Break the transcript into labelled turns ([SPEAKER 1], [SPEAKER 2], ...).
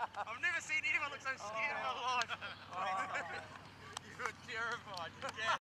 [SPEAKER 1] I've never seen anyone look so scared in my life. You were terrified. You're dead.